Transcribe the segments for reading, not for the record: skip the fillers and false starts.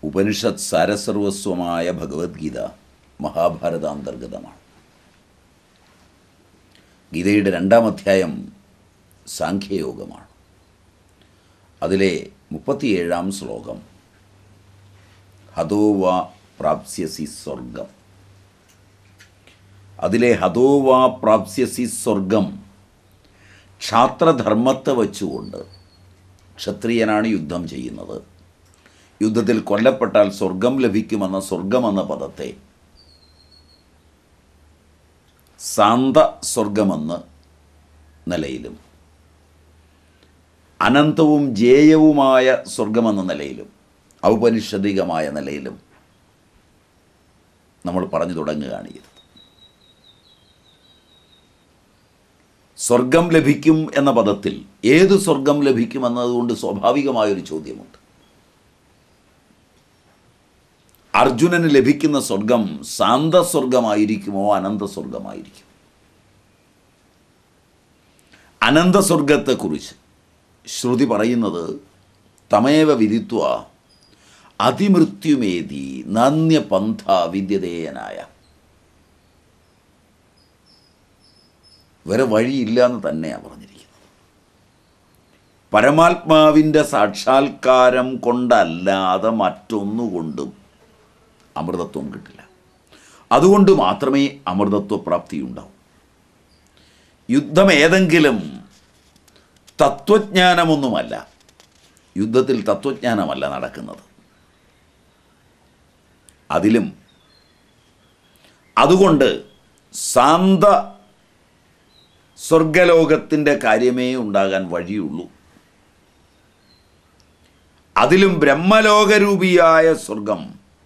ഉപനിഷത്ത് സാരസർവസ്വമായ ഭഗവത്ഗീത മഹാഭാരതാന്തർഗതമാണ്. ഗീതയുടെ 2-ാം അധ്യായം സാഖ്യയോഗമാണ്. അതിലെ 37-ാം ശ്ലോകം ഹതോവാ പ്രാപ്സ്യസി സ്വർഗം. അതിലെ ഹതോവാ പ്രാപ്സ്യസി സ്വർഗം ക്ഷാത്രധർമ്മത്തെ വച്ചുകൊണ്ട് ക്ഷത്രിയനാണ് യുദ്ധം ചെയ്യുന്നത്. യുദ്ധത്തിൽ കൊല്ലപ്പെട്ടാൽ സ്വർഗം ലഭിക്കുമെന്ന സ്വർഗമെന്ന പദത്തെ സാന്ത സ്വർഗമെന്ന നിലയിലും അനന്തവും ജേയവുമായ സ്വർഗമെന്ന നിലയിലും ഔപനിഷദികമായ നിലയിലും നമ്മൾ പറഞ്ഞു തുടങ്ങുകയാണ് ചെയ്തത്. സ്വർഗം ലഭിക്കും എന്ന പദത്തിൽ ഏത് സ്വർഗം ലഭിക്കുമെന്നതുകൊണ്ട് സ്വാഭാവികമായൊരു ചോദ്യമുണ്ട്. അർജുനന് ലഭിക്കുന്ന സ്വർഗം സാന്തസ്വർഗമായിരിക്കുമോ അനന്തസ്വർഗമായിരിക്കും? അനന്തസ്വർഗത്തെക്കുറിച്ച് ശ്രുതി പറയുന്നത് തമേവ വിദിത്വ അതിമൃത്യുമേതി നാന്യപന്ഥ വിദ്യതേയനായ, വേറെ വഴിയില്ല എന്ന് തന്നെയാണ് പറഞ്ഞിരിക്കുന്നത്. പരമാത്മാവിൻ്റെ സാക്ഷാത്കാരം കൊണ്ടല്ലാതെ മറ്റൊന്നുകൊണ്ടും അമൃതത്വം കിട്ടില്ല. അതുകൊണ്ട് മാത്രമേ അമൃതത്വപ്രാപ്തി ഉണ്ടാവൂ. യുദ്ധം ഏതെങ്കിലും തത്വജ്ഞാനമൊന്നുമല്ല. യുദ്ധത്തിൽ തത്വജ്ഞാനമല്ല നടക്കുന്നത്. അതിലും അതുകൊണ്ട് സാന്ത സ്വർഗലോകത്തിൻ്റെ കാര്യമേ ഉണ്ടാകാൻ വഴിയുള്ളൂ. അതിലും ബ്രഹ്മലോകരൂപിയായ സ്വർഗം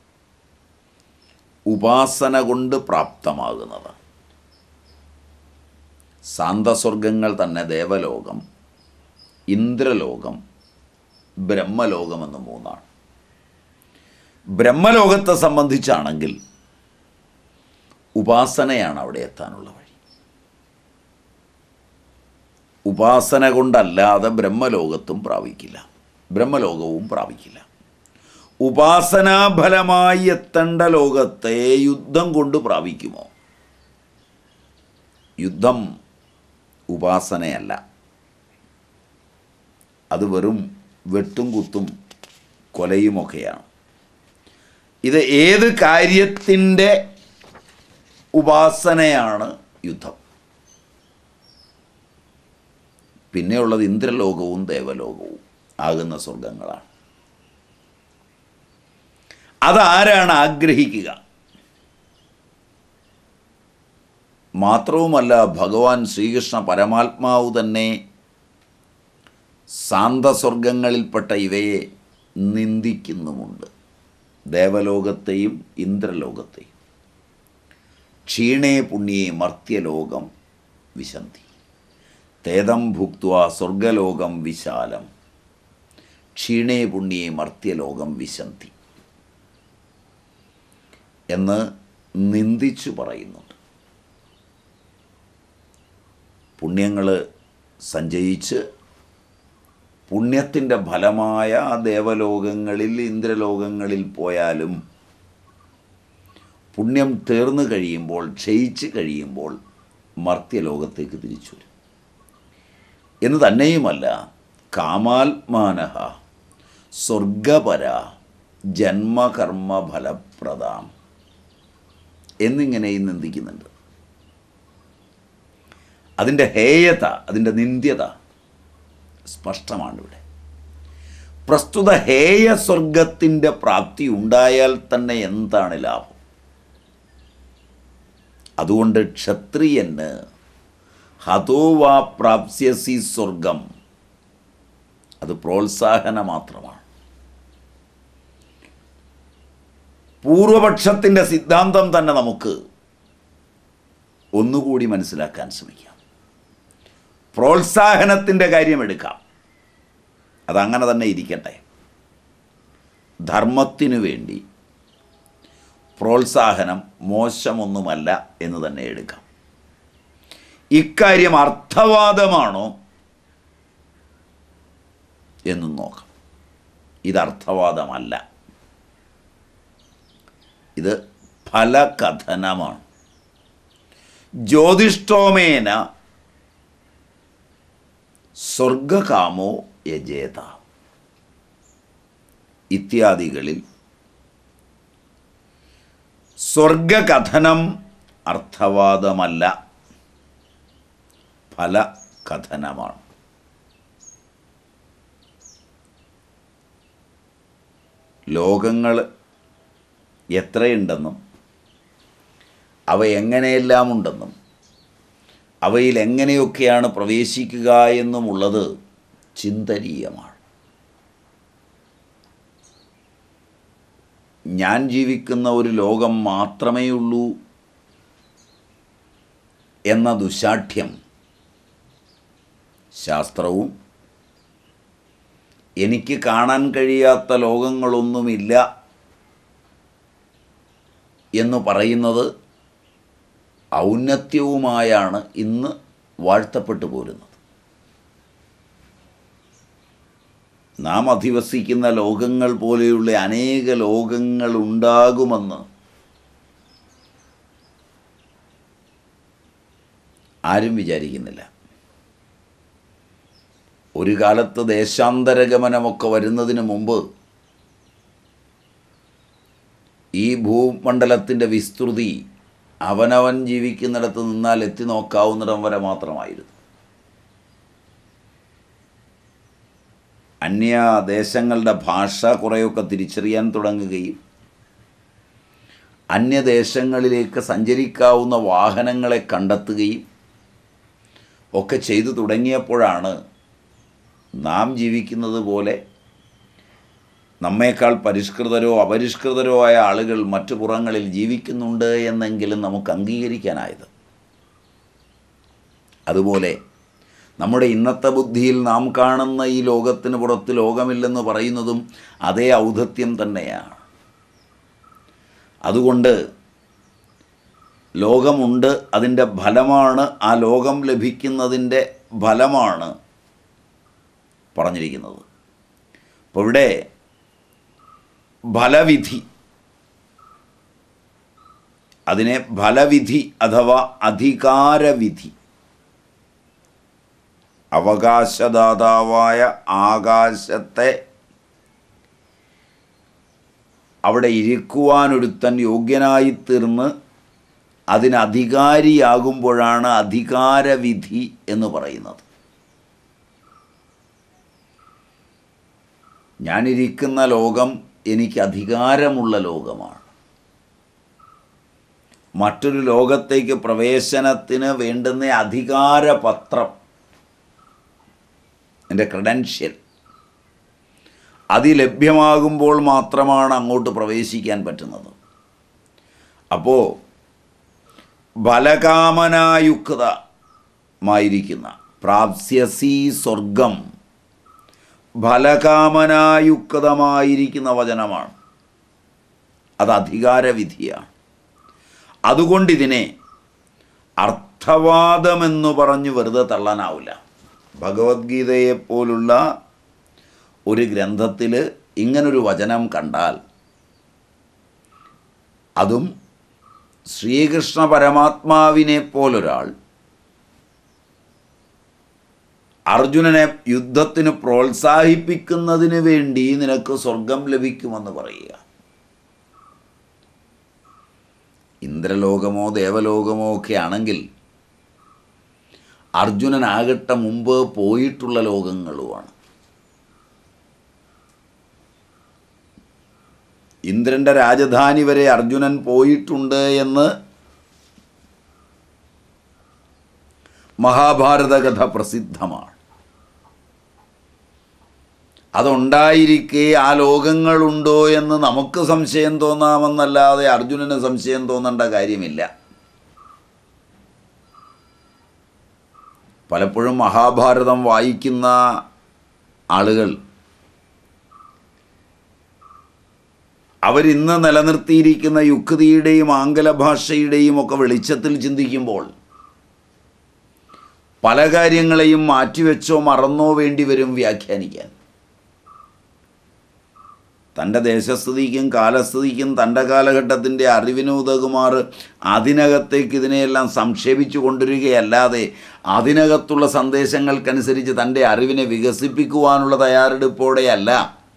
ഉപാസന കൊണ്ട് പ്രാപ്തമാകുന്നത്. സാന്തസ്വർഗങ്ങൾ തന്നെ ദേവലോകം, ഇന്ദ്രലോകം, ബ്രഹ്മലോകമെന്ന് 3ആണ്. ബ്രഹ്മലോകത്തെ സംബന്ധിച്ചാണെങ്കിൽ ഉപാസനയാണ് അവിടെ എത്താനുള്ള വഴി. ഉപാസന കൊണ്ടല്ലാതെ ബ്രഹ്മലോകത്തും പ്രാപിക്കില്ല, ബ്രഹ്മലോകവും പ്രാപിക്കില്ല. ഉപാസനാഫലമായി എത്തേണ്ട ലോകത്തെ യുദ്ധം കൊണ്ട് പ്രാപിക്കുമോ? യുദ്ധം ഉപാസനയല്ല. അത് വെറും വെട്ടും കുത്തും കൊലയുമൊക്കെയാണ്. ഇത് ഏത് കാര്യത്തിൻ്റെ ഉപാസനയാണ് യുദ്ധം? പിന്നെയുള്ളത് ഇന്ദ്രലോകവും ദേവലോകവും ആകുന്ന സ്വർഗങ്ങളാണ്. അതാരാണ് ആഗ്രഹിക്കുക? മാത്രവുമല്ല, ഭഗവാൻ ശ്രീകൃഷ്ണ പരമാത്മാവ് തന്നെ സാന്തസ്വർഗങ്ങളിൽപ്പെട്ട ഇവയെ നിന്ദിക്കുന്നുമുണ്ട്. ദേവലോകത്തെയും ഇന്ദ്രലോകത്തെയും. ക്ഷീണേ പുണ്യേ മർത്യലോകം വിശന്തി തേദം ഭുക്ത്വാ സ്വർഗലോകം വിശാലം ക്ഷീണേ പുണ്യേ മർത്യലോകം വിശന്തി എന്ന് നിന്ദിച്ചു പറയുന്നുണ്ട്. പുണ്യങ്ങൾ സഞ്ചയിച്ച് പുണ്യത്തിൻ്റെ ഫലമായ ദേവലോകങ്ങളിൽ ഇന്ദ്രലോകങ്ങളിൽ പോയാലും പുണ്യം തീർന്നു കഴിയുമ്പോൾ, ക്ഷയിച്ച് കഴിയുമ്പോൾ മർത്യലോകത്തേക്ക് തിരിച്ചു വരും എന്ന് തന്നെയുമല്ല, കാമാത്മാനഃ സ്വർഗപര ജന്മകർമ്മഫലപ്രദാം എന്നിങ്ങനെയും നിന്ദിക്കുന്നുണ്ട്. അതിൻ്റെ ഹേയത, അതിൻ്റെ നിന്ദ്യത സ്പഷ്ടമാണ് ഇവിടെ. പ്രസ്തുത ഹേയ സ്വർഗത്തിൻ്റെ പ്രാപ്തി ഉണ്ടായാൽ തന്നെ എന്താണ് ലാഭം? അതുകൊണ്ട് ക്ഷത്രിയന് ഹതോവാ പ്രാപ്സ്യസി സ്വർഗം അത് പ്രോത്സാഹന മാത്രമാണ്. പൂർവപക്ഷത്തിൻ്റെ സിദ്ധാന്തം തന്നെ നമുക്ക് ഒന്നുകൂടി മനസ്സിലാക്കാൻ ശ്രമിക്കാം. പ്രോത്സാഹനത്തിൻ്റെ കാര്യം എടുക്കാം. അതങ്ങനെ തന്നെ ഇരിക്കട്ടെ. ധർമ്മത്തിനു വേണ്ടി പ്രോത്സാഹനം മോശമൊന്നുമല്ല എന്ന് തന്നെ എടുക്കാം. ഇക്കാര്യം അർത്ഥവാദമാണോ എന്നും നോക്കാം. ഇത് അർത്ഥവാദമല്ല. ഇത് ഫലകഥനമാണ്. ജ്യോതിഷ്ഠോമേന സ്വർഗകാമോ യജേത ഇത്യാദികളിൽ സ്വർഗകഥനം അർത്ഥവാദമല്ല, ഫലകഥനമാണ്. ലോകങ്ങൾ എത്രയുണ്ടെന്നും അവ എങ്ങനെയെല്ലാം ഉണ്ടെന്നും അവയിൽ എങ്ങനെയൊക്കെയാണ് പ്രവേശിക്കുക എന്നുമുള്ളത് ചിന്തനീയമാണ്. ഞാൻ ജീവിക്കുന്ന ഒരു ലോകം മാത്രമേ ഉള്ളൂ എന്ന ദുശാഠ്യം ശാസ്ത്രവും എനിക്ക് കാണാൻ കഴിയാത്ത ലോകങ്ങളൊന്നുമില്ല എന്ന് പറയുന്നത് ഔന്നത്യവുമായാണ് ഇന്ന് വാഴ്ത്തപ്പെട്ടു പോരുന്നത്. നാം അധിവസിക്കുന്ന ലോകങ്ങൾ പോലെയുള്ള അനേക ലോകങ്ങൾ ഉണ്ടാകുമെന്ന് ആരും വിചാരിക്കുന്നില്ല. ഒരു കാലത്ത് ദേശാന്തരഗമനമൊക്കെ വരുന്നതിന് മുമ്പ് ഈ ഭൂമണ്ഡലത്തിൻ്റെ വിസ്തൃതി അവനവൻ ജീവിക്കുന്നിടത്ത് നിന്നാൽ എത്തി നോക്കാവുന്നിടം വരെ മാത്രമായിരുന്നു. അന്യദേശങ്ങളുടെ ഭാഷ കുറേയൊക്കെ തിരിച്ചറിയാൻ തുടങ്ങുകയും അന്യദേശങ്ങളിലേക്ക് സഞ്ചരിക്കാവുന്ന വാഹനങ്ങളെ കണ്ടെത്തുകയും ഒക്കെ ചെയ്തു തുടങ്ങിയപ്പോഴാണ് നാം ജീവിക്കുന്നത് പോലെ നമ്മേക്കാൾ പരിഷ്കൃതരോ അപരിഷ്കൃതരോ ആയ ആളുകൾ മറ്റു പുറങ്ങളിൽ ജീവിക്കുന്നുണ്ട് എന്നെങ്കിലും നമുക്ക് അംഗീകരിക്കാനായത്. അതുപോലെ നമ്മുടെ ഇന്നത്തെ ബുദ്ധിയിൽ നാം കാണുന്ന ഈ ലോകത്തിന് പുറത്ത് ലോകമില്ലെന്ന് പറയുന്നതും അതേ ഔദ്ധത്യം തന്നെയാണ്. അതുകൊണ്ട് ലോകമുണ്ട്, അതിൻ്റെ ഫലമാണ്, ആ ലോകം ലഭിക്കുന്നതിൻ്റെ ഫലമാണ് പറഞ്ഞിരിക്കുന്നത്. അപ്പോൾ ഇവിടെ ഫലവിധി, അതിനെ ഫലവിധി അഥവാ അധികാരവിധി, അവകാശദാതാവായ ആകാശത്തെ അവിടെ ഇരിക്കുവാനൊരുത്തൻ യോഗ്യനായിത്തീർന്ന് അതിനധികാരിയാകുമ്പോഴാണ് അധികാരവിധി എന്ന് പറയുന്നത്. ഞാനിരിക്കുന്ന ലോകം എനിക്ക് അധികാരമുള്ള ലോകമാണ്. മറ്റൊരു ലോകത്തേക്ക് പ്രവേശനത്തിന് വേണ്ടുന്ന അധികാരപത്രം, എൻ്റെ ക്രെഡൻഷ്യൽ, അത് ലഭ്യമാകുമ്പോൾ മാത്രമാണ് അങ്ങോട്ട് പ്രവേശിക്കാൻ പറ്റുന്നത്. അപ്പോൾ ഫലകാമനായുക്തമായിരിക്കുന്ന പ്രാപ്സ്യസി സ്വർഗം ഫലകാമനായുക്തമായിരിക്കുന്ന വചനമാണ്. അത് അധികാരവിധിയാണ്. അതുകൊണ്ടിതിനെ അർത്ഥവാദമെന്ന് പറഞ്ഞ് വെറുതെ തള്ളാനാവില്ല. ഭഗവത്ഗീതയെപ്പോലുള്ള ഒരു ഗ്രന്ഥത്തിൽ ഇങ്ങനൊരു വചനം കണ്ടാൽ, അതും ശ്രീകൃഷ്ണ പരമാത്മാവിനെ പോലൊരാൾ അർജുനനെ യുദ്ധത്തിന് പ്രോത്സാഹിപ്പിക്കുന്നതിന് വേണ്ടി നിനക്ക് സ്വർഗം ലഭിക്കുമെന്ന് പറയുക. ഇന്ദ്രലോകമോ ദേവലോകമോ ഒക്കെ ആണെങ്കിൽ അർജുനനാകട്ടെ മുമ്പ് പോയിട്ടുള്ള ലോകങ്ങളുമാണ്. ഇന്ദ്രൻ്റെ രാജധാനി വരെ അർജുനൻ പോയിട്ടുണ്ട് എന്ന് മഹാഭാരത കഥ പ്രസിദ്ധമാണ്. അതുണ്ടായിരിക്കെ ആ ലോകങ്ങളുണ്ടോ എന്ന് നമുക്ക് സംശയം തോന്നാമെന്നല്ലാതെ അർജുനന് സംശയം തോന്നേണ്ട കാര്യമില്ല. പലപ്പോഴും മഹാഭാരതം വായിക്കുന്ന ആളുകൾ അവരിന്ന് നിലനിർത്തിയിരിക്കുന്ന യുക്തിയുടെയും ആംഗല ഭാഷയുടെയും ഒക്കെ വെളിച്ചത്തിൽ ചിന്തിക്കുമ്പോൾ പല കാര്യങ്ങളെയും മാറ്റിവെച്ചോ മറന്നോ വേണ്ടി വരും വ്യാഖ്യാനിക്കാൻ. തൻ്റെ ദേശസ്ഥിതിക്കും കാലസ്ഥിതിക്കും തൻ്റെ കാലഘട്ടത്തിൻ്റെ അറിവിന് ഉതകുമാറ് അതിനകത്തേക്ക് ഇതിനെയെല്ലാം സംക്ഷേപിച്ചു കൊണ്ടുവരികയല്ലാതെ അതിനകത്തുള്ള സന്ദേശങ്ങൾക്കനുസരിച്ച് തൻ്റെ അറിവിനെ വികസിപ്പിക്കുവാനുള്ള തയ്യാറെടുപ്പോടെയല്ല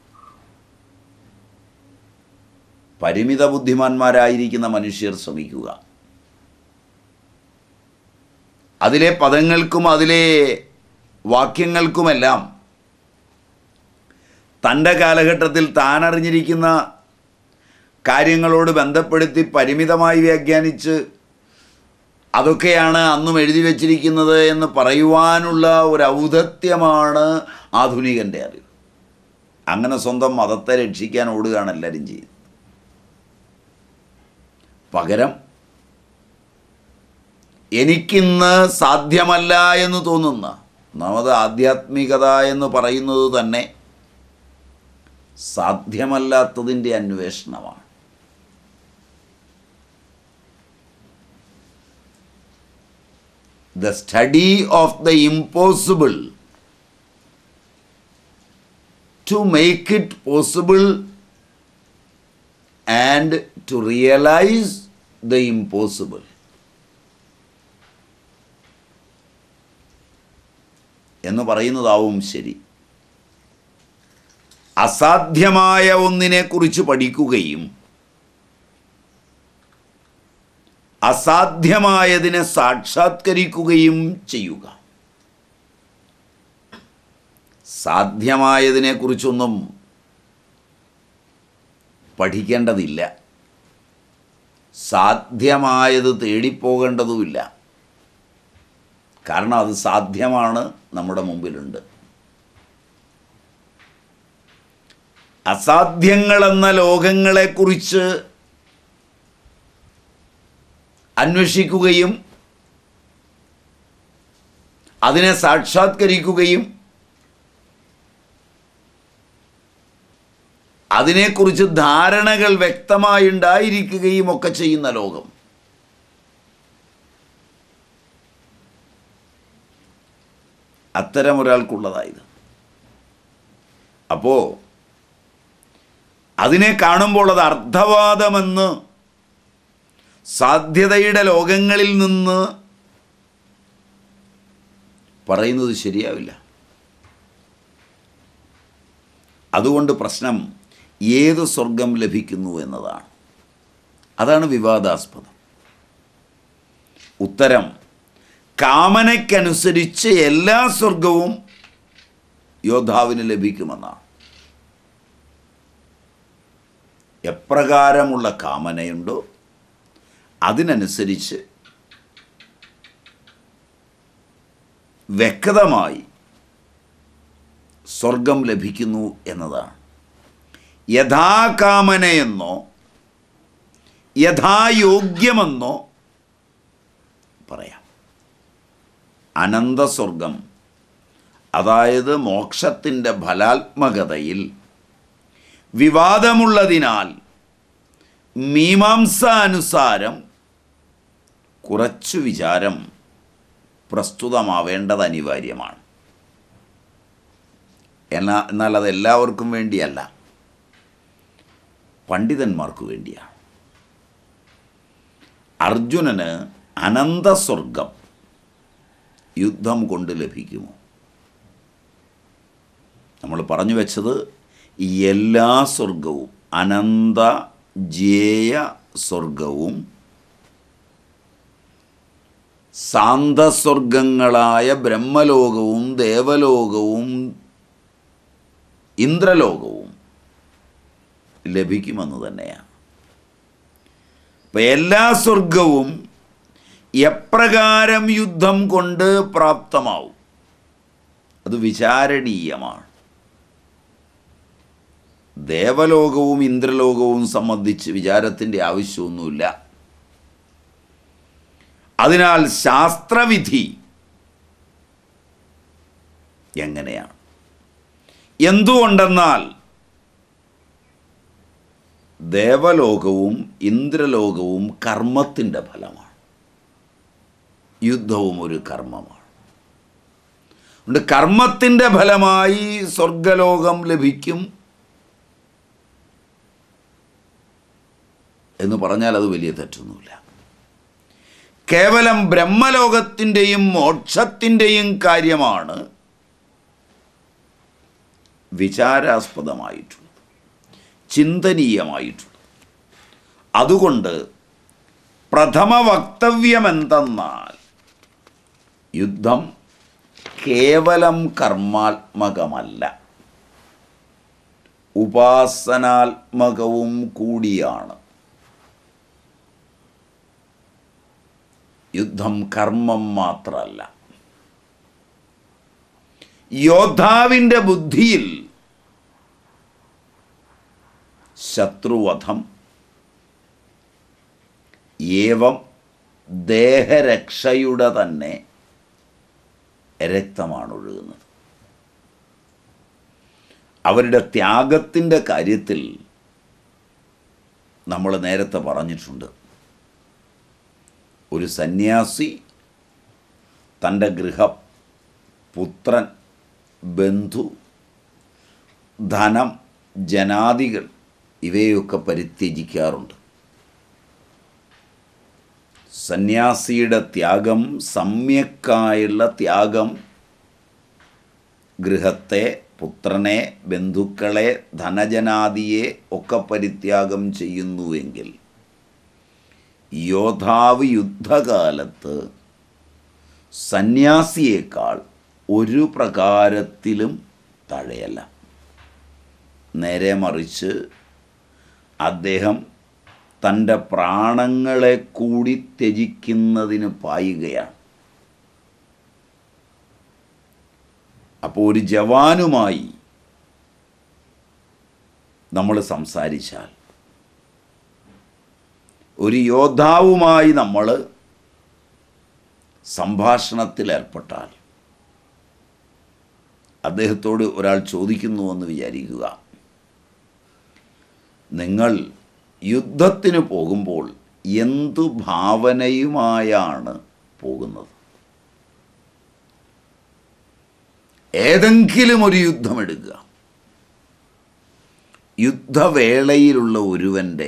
പരിമിത ബുദ്ധിമാന്മാരായിരിക്കുന്ന മനുഷ്യർ ശ്രമിക്കുക. അതിലെ പദങ്ങൾക്കും അതിലെ വാക്യങ്ങൾക്കുമെല്ലാം തൻ്റെ കാലഘട്ടത്തിൽ താൻ അറിഞ്ഞിരിക്കുന്ന കാര്യങ്ങളോട് ബന്ധപ്പെടുത്തി പരിമിതമായി വ്യാഖ്യാനിച്ച് അതൊക്കെയാണ് അന്നും എഴുതി വച്ചിരിക്കുന്നത് എന്ന് പറയുവാനുള്ള ഒരു ഔദത്യമാണ് ആധുനികൻ്റെ അറിവ്. അങ്ങനെ സ്വന്തം മതത്തെ രക്ഷിക്കാൻ ഓടുകയാണ് എല്ലാവരും ചെയ്യുന്നത്. പകരം എനിക്കിന്ന് സാധ്യമല്ല എന്ന് തോന്നുന്ന ഒന്നാമത് ആധ്യാത്മികത എന്ന് പറയുന്നത് തന്നെ സാധ്യമല്ലാത്തതിൻ്റെ അന്വേഷണമാണ്. The study of the impossible to make it possible and to realize the impossible. എന്ന് പറയുന്നതാവും ശരി. അസാധ്യമായ ഒന്നിനെക്കുറിച്ച് പഠിക്കുകയും അസാധ്യമായതിനെ സാക്ഷാത്കരിക്കുകയും ചെയ്യുക. സാധ്യമായതിനെക്കുറിച്ചൊന്നും പഠിക്കേണ്ടതില്ല, സാധ്യമായത് തേടിപ്പോകേണ്ടതുമില്ല. കാരണം അത് സാധ്യമാണ്, നമ്മുടെ മുമ്പിലുണ്ട്. അസാധ്യങ്ങളെന്ന ലോകങ്ങളെക്കുറിച്ച് അന്വേഷിക്കുകയും അതിനെ സാക്ഷാത്കരിക്കുകയും അതിനെക്കുറിച്ച് ധാരണകൾ വ്യക്തമായി ഉണ്ടായിരിക്കുകയും ഒക്കെ ചെയ്യുന്ന ലോകം അത്തരമൊരാൾക്കുള്ളതായത്. അപ്പോൾ അതിനെ കാണുമ്പോൾ അത് അർത്ഥവാദമെന്ന് സാധ്യതയുടെ ലോകങ്ങളിൽ നിന്ന് പറയുന്നത് ശരിയാവില്ല. അതുകൊണ്ട് പ്രശ്നം ഏത് സ്വർഗം ലഭിക്കുന്നു എന്നതാണ്. അതാണ് വിവാദാസ്പദം. ഉത്തരം കാമനയ്ക്കനുസരിച്ച് എല്ലാ സ്വർഗവും യോദ്ധാവിന് ലഭിക്കുമെന്നാണ്. എപ്രകാരമുള്ള കാമനയുണ്ടോ അതിനനുസരിച്ച് വ്യക്തമായി സ്വർഗം ലഭിക്കുന്നു എന്നതാണ്. യഥാകാമനയെന്നോ യഥായോഗ്യമെന്നോ പറയാം. അനന്തസ്വർഗം, അതായത് മോക്ഷത്തിൻ്റെ ഫലാത്മകതയിൽ വിവാദമുള്ളതിനാൽ മീമാംസാനുസാരം കുറച്ചു വിചാരം പ്രസ്തുതമാവേണ്ടത് അനിവാര്യമാണ്. എന്നാൽ അത് എല്ലാവർക്കും വേണ്ടിയല്ല, പണ്ഡിതന്മാർക്ക് വേണ്ടിയാണ്. അർജുനന് അനന്തസ്വർഗം യുദ്ധം കൊണ്ട് ലഭിക്കുമോ? നമ്മൾ പറഞ്ഞു വെച്ചത് എല്ലാ സ്വർഗവും, അനന്ത ജേയ സ്വർഗവും സാന്തസ്വർഗങ്ങളായ ബ്രഹ്മലോകവും ദേവലോകവും ഇന്ദ്രലോകവും ലഭിക്കുമെന്ന് തന്നെയാണ്. അപ്പം എല്ലാ സ്വർഗവും എപ്രകാരം യുദ്ധം കൊണ്ട് പ്രാപ്തമാവും അത് വിചാരണീയമാണ്. ദേവലോകവും ഇന്ദ്രലോകവും സംബന്ധിച്ച് വിചാരത്തിൻ്റെ ആവശ്യമൊന്നുമില്ല. അതിനാൽ ശാസ്ത്രവിധി എങ്ങനെയാണ്? എന്തുകൊണ്ടെന്നാൽ ദേവലോകവും ഇന്ദ്രലോകവും കർമ്മത്തിൻ്റെ ഫലമാണ്. യുദ്ധവും ഒരു കർമ്മമാണ്. അതുകൊണ്ട് കർമ്മത്തിൻ്റെ ഫലമായി സ്വർഗലോകം ലഭിക്കും, എന്ന് പറഞ്ഞാൽ അത് വലിയ തെറ്റൊന്നുമില്ല. കേവലം ബ്രഹ്മലോകത്തിൻ്റെയും മോക്ഷത്തിൻ്റെയും കാര്യമാണ് വിചാരാസ്പദമായിട്ടുള്ളത്, ചിന്തനീയമായിട്ടുള്ളത്. അതുകൊണ്ട് പ്രഥമ വക്തവ്യമെന്തെന്നാൽ യുദ്ധം കേവലം കർമാത്മകമല്ല, ഉപാസനാത്മകവും കൂടിയാണ്. യുദ്ധം കർമ്മം മാത്രമല്ല. യോദ്ധാവിൻ്റെ ബുദ്ധിയിൽ ശത്രുവധം ഏവം ദേഹരക്ഷയുടെ തന്നെ രക്തമാണ് ഒഴുകുന്നത്. അവരുടെ ത്യാഗത്തിൻ്റെ കാര്യത്തിൽ നമ്മൾ നേരത്തെ പറഞ്ഞിട്ടുണ്ട്. ഒരു സന്യാസി തൻ്റെ ഗൃഹം, പുത്രൻ, ബന്ധു, ധനം, ജനാദികൾ ഇവയൊക്കെ പരിത്യജിക്കാറുണ്ട്. സന്യാസിയുടെ ത്യാഗം, സമ്യക്കായുള്ള ത്യാഗം, ഗൃഹത്തെ, പുത്രനെ, ബന്ധുക്കളെ, ധനജനാദിയെ ഒക്കെ പരിത്യാഗം ചെയ്യുന്നുവെങ്കിൽ യോദ്ധാവ് യുദ്ധകാലത്ത് സന്യാസിയേക്കാൾ ഒരു പ്രകാരത്തിലും താഴെയല്ല. നേരെ മറിച്ച് അദ്ദേഹം തൻ്റെ പ്രാണങ്ങളെ കൂടി ത്യജിക്കുന്നതിന് പായുകയാണ്. അപ്പോൾ ഒരു ജവാനുമായി നമ്മൾ സംസാരിച്ചാൽ, ഒരു യോദ്ധാവുമായി നമ്മൾ സംഭാഷണത്തിലേർപ്പെട്ടാൽ, അദ്ദേഹത്തോട് ഒരാൾ ചോദിക്കുന്നുവെന്ന് വിചാരിക്കുക, നിങ്ങൾ യുദ്ധത്തിന് പോകുമ്പോൾ എന്തു ഭാവനയുമായാണ് പോകുന്നത്? ഏതെങ്കിലും ഒരു യുദ്ധമെടുക്കുക. യുദ്ധവേളയിലുള്ള ഒരുവൻ്റെ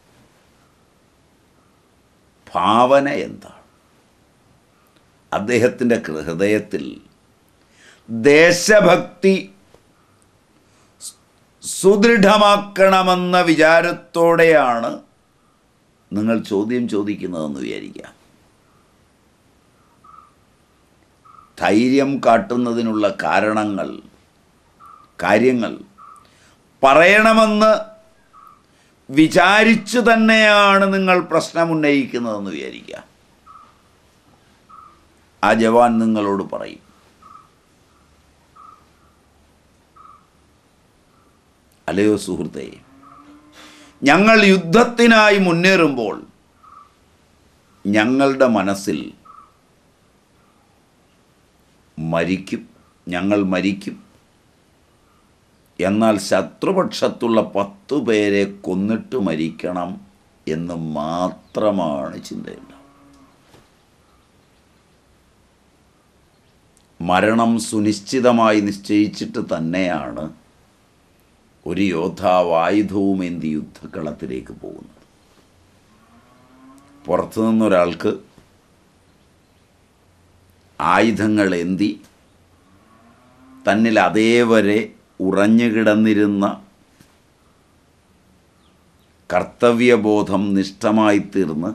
ഭാവന എന്താണ്? അദ്ദേഹത്തിൻ്റെ ഹൃദയത്തിൽ ദേശഭക്തി സുദൃഢമാക്കണമെന്ന വിചാരത്തോടെയാണ് നിങ്ങൾ ചോദ്യം ചോദിക്കുന്നതെന്ന് വിചാരിക്കുക. ധൈര്യം കാട്ടുന്നതിനുള്ള കാര്യങ്ങൾ പറയണമെന്ന് വിചാരിച്ചു തന്നെയാണ് നിങ്ങൾ പ്രശ്നമുന്നയിക്കുന്നതെന്ന് വിചാരിക്കുക. ആ ജവാൻ നിങ്ങളോട് പറയും, അല്ലയോ സുഹൃത്തേ, ഞങ്ങൾ യുദ്ധത്തിനായി മുന്നേറുമ്പോൾ ഞങ്ങളുടെ മനസ്സിൽ ഞങ്ങൾ മരിക്കും, എന്നാൽ ശത്രുപക്ഷത്തുള്ള 10 പേരെ കൊന്നിട്ട് മരിക്കണം എന്ന് മാത്രമാണ് ചിന്തയുണ്ടാവുക. മരണം സുനിശ്ചിതമായി നിശ്ചയിച്ചിട്ട് തന്നെയാണ് ഒരു യോദ്ധാവ് ആയുധവുമേന്തി യുദ്ധക്കളത്തിലേക്ക് പോകുന്നത്. പുറത്തുനിന്നൊരാൾക്ക് ആയുധങ്ങളേന്തി തന്നിൽ അതേവരെ ഉറഞ്ഞുകിടന്നിരുന്ന കർത്തവ്യബോധം നിഷ്ഠമായി തീർന്ന്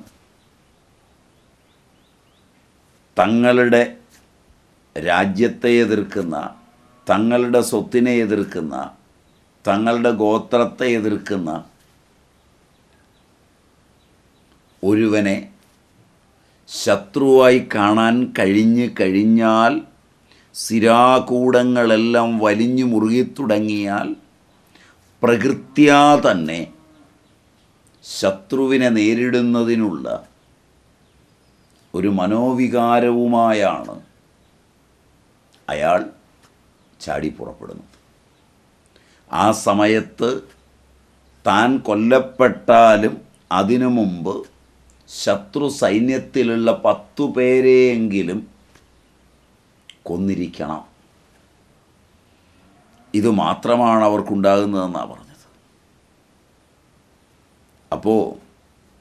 തങ്ങളുടെ രാജ്യത്തെ എതിർക്കുന്ന, തങ്ങളുടെ സ്വത്തിനെ എതിർക്കുന്ന, തങ്ങളുടെ ഗോത്രത്തെ എതിർക്കുന്ന ഒരുവനെ ശത്രുവായി കാണാൻ കഴിഞ്ഞാൽ, സിരാകൂടങ്ങളെല്ലാം വലിഞ്ഞു മുറുകിത്തുടങ്ങിയാൽ പ്രകൃത്യാ തന്നെ ശത്രുവിനെ നേരിടുന്നതിനുള്ള ഒരു മനോവികാരവുമായാണ് അയാൾ ചാടിപ്പുറപ്പെടുന്നത്. ആ സമയത്ത് താൻ കൊല്ലപ്പെട്ടാലും അതിനു മുമ്പ് ശത്രു സൈന്യത്തിലുള്ള 10 പേരെയെങ്കിലും കൊന്നിരിക്കണം. ഇത് മാത്രമാണ് അവർക്കുണ്ടാകുന്നതെന്നാണ് പറഞ്ഞത്. അപ്പോൾ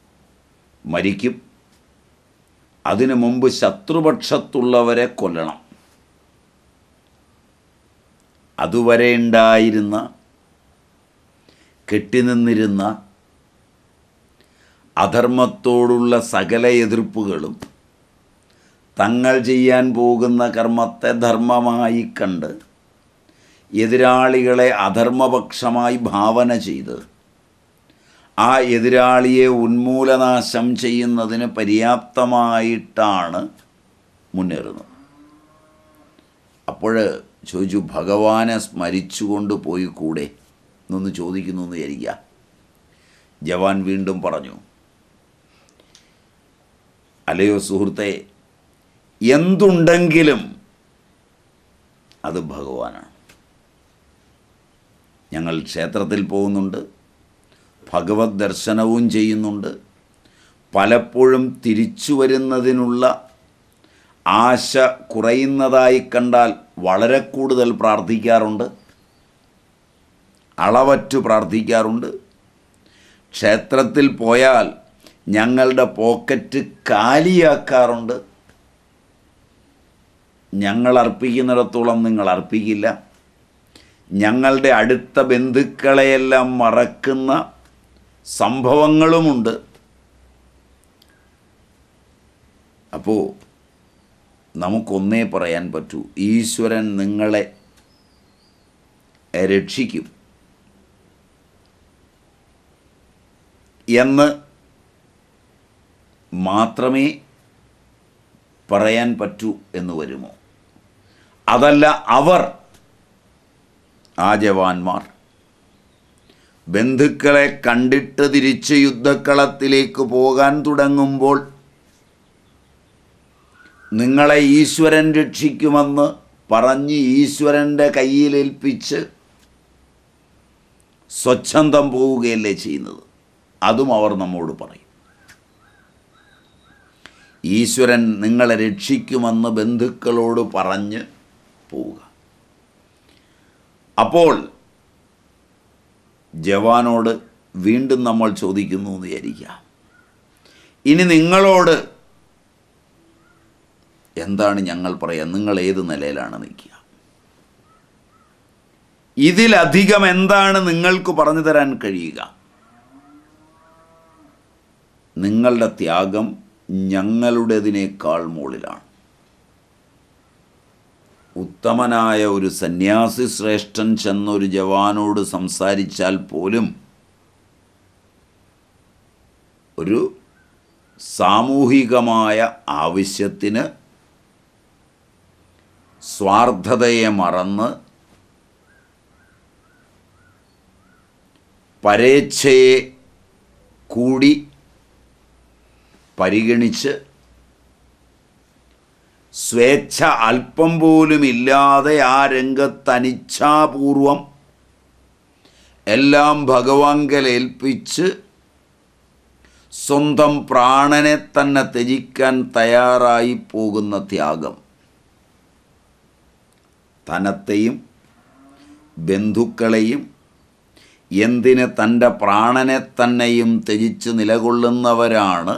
മരിക്കും. അതിനു മുമ്പ് ശത്രുപക്ഷത്തുള്ളവരെ കൊല്ലണം. അതുവരെ ഉണ്ടായിരുന്ന കെട്ടിനിന്നിരുന്ന അധർമ്മത്തോടുള്ള സകല എതിർപ്പുകളും തങ്ങൾ ചെയ്യാൻ പോകുന്ന കർമ്മത്തെ ധർമ്മമായി കണ്ട് എതിരാളികളെ അധർമ്മപക്ഷമായി ഭാവന ചെയ്ത് ആ എതിരാളിയെ ഉന്മൂലനാശം ചെയ്യുന്നതിന് പര്യാപ്തമായിട്ടാണ് മുന്നേറുന്നത്. അപ്പോൾ ചോദിച്ചു, ഭഗവാനെ സ്മരിച്ചുകൊണ്ട് പോയി കൂടെ എന്നൊന്ന് ചോദിക്കുന്നു എന്ന് വിചാരിക്കുക. ജവാൻ വീണ്ടും പറഞ്ഞു, അല്ലയോ സുഹൃത്തെ, എന്തുണ്ടെങ്കിലും അത് ഭഗവാനാണ്. ഞങ്ങൾ ക്ഷേത്രത്തിൽ പോകുന്നുണ്ട്, ഭഗവത് ദർശനവും ചെയ്യുന്നുണ്ട്. പലപ്പോഴും തിരിച്ചു വരുന്നതിനുള്ള ആശ കുറയുന്നതായി കണ്ടാൽ വളരെ കൂടുതൽ പ്രാർത്ഥിക്കാറുണ്ട്, അളവറ്റു പ്രാർത്ഥിക്കാറുണ്ട്. ക്ഷേത്രത്തിൽ പോയാൽ ഞങ്ങളുടെ പോക്കറ്റ് കാലിയാക്കാറുണ്ട്. ഞങ്ങൾ അർപ്പിക്കുന്നിടത്തോളം നിങ്ങൾ അർപ്പിക്കില്ല. ഞങ്ങളുടെ അടുത്ത ബന്ധുക്കളെയെല്ലാം മറക്കുന്ന സംഭവങ്ങളുമുണ്ട്. അപ്പോൾ നമുക്കൊന്നേ പറയാൻ പറ്റൂ, ഈശ്വരൻ നിങ്ങളെ രക്ഷിക്കും എന്ന് മാത്രമേ പറയാൻ പറ്റൂ എന്ന് വരുമോ? അതല്ല, അവർ, ആ ജവാന്മാർ ബന്ധുക്കളെ കണ്ടിട്ട് തിരിച്ച് യുദ്ധക്കളത്തിലേക്ക് പോകാൻ തുടങ്ങുമ്പോൾ നിങ്ങളെ ഈശ്വരൻ രക്ഷിക്കുമെന്ന് പറഞ്ഞ് ഈശ്വരൻ്റെ കയ്യിലേൽപ്പിച്ച് സ്വച്ഛന്തം പോവുകയല്ലേ ചെയ്യുന്നത്? അതും അവർ നമ്മോട് പറയും. ഈശ്വരൻ നിങ്ങളെ രക്ഷിക്കുമെന്ന് ബന്ധുക്കളോട് പറഞ്ഞ് പോവുക. അപ്പോൾ ജവാനോട് വീണ്ടും നമ്മൾ ചോദിക്കുന്നു എന്ന് വിചാരിക്കുക, ഇനി നിങ്ങളോട് എന്താണ് ഞങ്ങൾ പറയാം? നിങ്ങൾ ഏത് നിലയിലാണ് നിൽക്കുക? ഇതിലധികം എന്താണ് നിങ്ങൾക്ക് പറഞ്ഞു തരാൻ കഴിയുക? നിങ്ങളുടെ ത്യാഗം ഞങ്ങളുടേതിനേക്കാൾ മുകളിലാണ്. ഉത്തമനായ ഒരു സന്യാസി ശ്രേഷ്ഠൻ ചെന്നൊരു ജവാനോട് സംസാരിച്ചാൽ പോലും ഒരു സാമൂഹികമായ ആവശ്യത്തിന് സ്വാർത്ഥതയെ മറന്ന് പരേച്ഛയെ കൂടി പരിഗണിച്ച് സ്വേച്ഛ അല്പം പോലുമില്ലാതെ ആ രംഗത്ത് അനിച്ഛാപൂർവം എല്ലാം ഭഗവാങ്കലേൽപ്പിച്ച് സ്വന്തം പ്രാണനെ തന്നെ ത്യജിക്കാൻ തയ്യാറായി പോകുന്ന ത്യാഗം ധനത്തെയും ബന്ധുക്കളെയും എന്തിന് തൻ്റെ പ്രാണനെ തന്നെയും ത്യജിച്ച് നിലകൊള്ളുന്നവരാണ്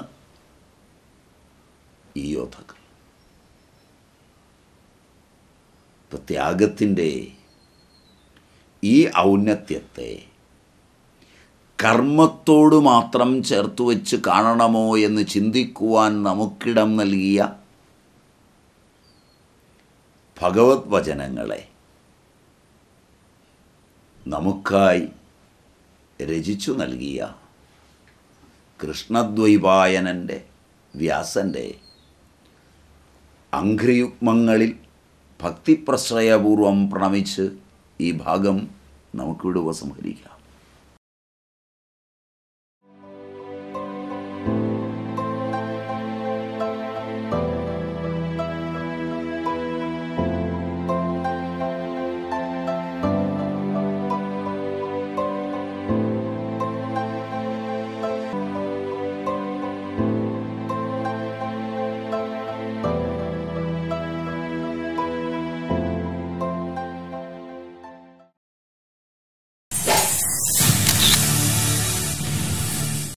ഈ യോദ്ധാക്കൾ. ഇപ്പം ത്യാഗത്തിൻ്റെ ഈ ഔന്നത്യത്തെ കർമ്മത്തോട് മാത്രം ചേർത്ത് വച്ച് കാണണമോ എന്ന് ചിന്തിക്കുവാൻ നമുക്കിടം നൽകിയ ഭഗവത് വചനങ്ങളെ നമുക്കായി രചിച്ചു നൽകിയ കൃഷ്ണദ്വൈപായനൻ്റെ വ്യാസൻ്റെ അംഘ്രിയുഗ്മങ്ങളിൽ ഭക്തിപ്രശ്രയപൂർവം പ്രണമിച്ച് ഈ ഭാഗം നമുക്കിവിടെ ഉപസംഹരിക്കാം.